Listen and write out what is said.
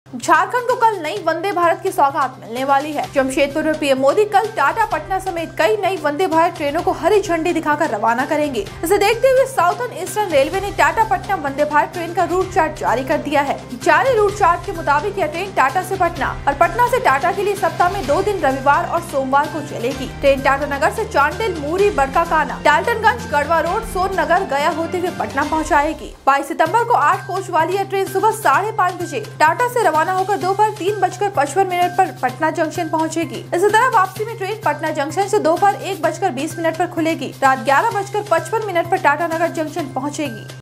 झारखंड को कल नई वंदे भारत की सौगात मिलने वाली है। जमशेदपुर में पीएम मोदी कल टाटा पटना समेत कई नई वंदे भारत ट्रेनों को हरी झंडी दिखाकर रवाना करेंगे। इसे देखते हुए साउथर्न ईस्टर्न रेलवे ने टाटा पटना वंदे भारत ट्रेन का रूट चार्ट जारी कर दिया है। जारी रूट चार्ट के मुताबिक यह ट्रेन टाटा से पटना और पटना से टाटा के लिए सप्ताह में 2 दिन रविवार और सोमवार को चलेगी। ट्रेन टाटा नगर से चांडिल, मूरी, बड़काकाना, डाल्टनगंज, गढ़वा रोड, सोन नगर, गया होते हुए पटना पहुँचाएगी। 22 सितम्बर को 8 कोच वाली यह ट्रेन सुबह 5:30 बजे टाटा से रवाना होकर दोपहर 3:55 पर पटना जंक्शन पहुंचेगी। इसी तरह वापसी में ट्रेन पटना जंक्शन से दोपहर 1:20 पर खुलेगी। रात 11:55 पर टाटा नगर जंक्शन पहुंचेगी।